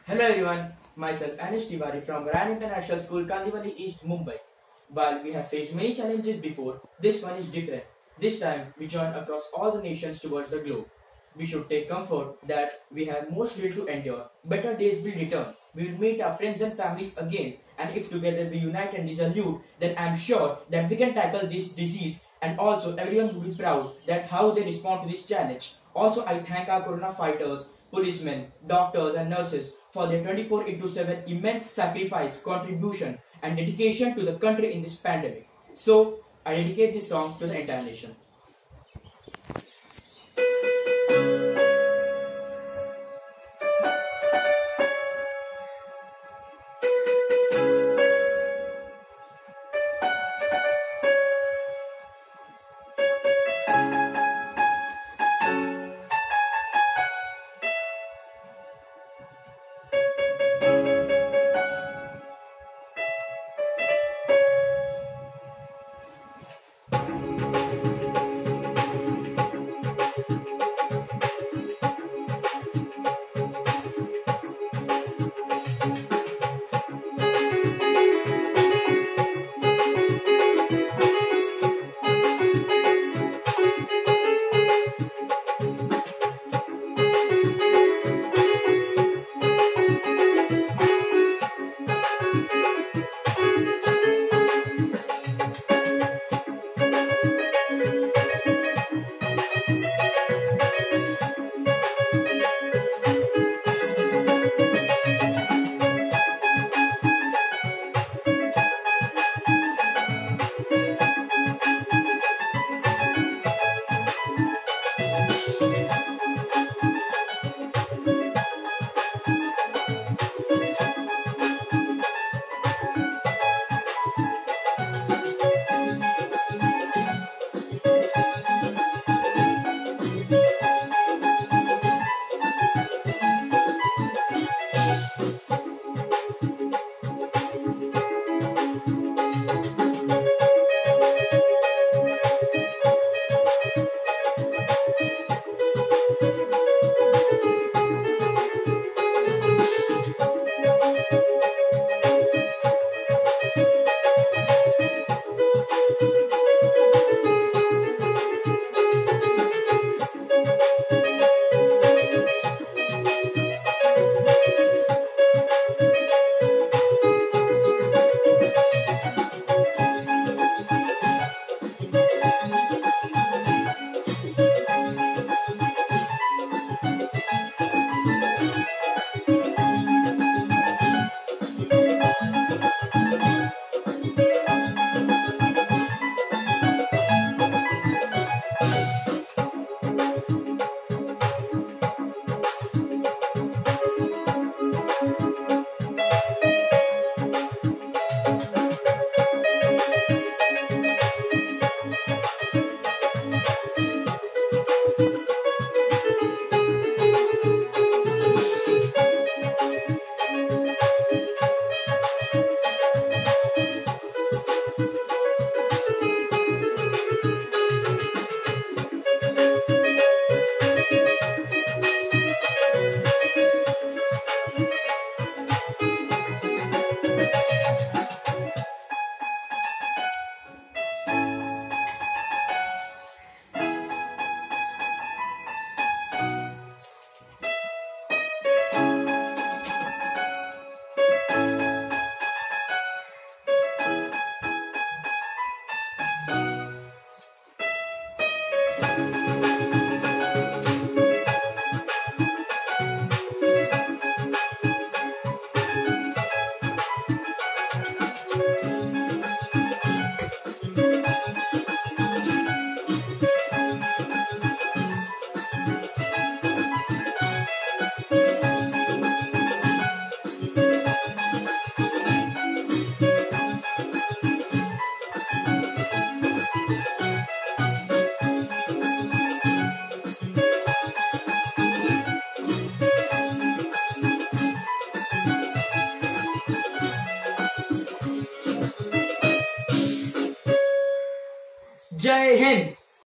Hello everyone, myself Anish Tiwari from Ryan International School, Kandivali East, Mumbai. While we have faced many challenges before, this one is different. This time, we join across all the nations towards the globe. We should take comfort that we have more still to endure. Better days will return. We will meet our friends and families again. And if together we unite and resolute, then I am sure that we can tackle this disease, and also everyone will be proud that how they respond to this challenge. Also, I thank our corona fighters, policemen, doctors and nurses for their 24/7 immense sacrifice, contribution and dedication to the country in this pandemic. So, I dedicate this song to the entire nation. Jai Hind.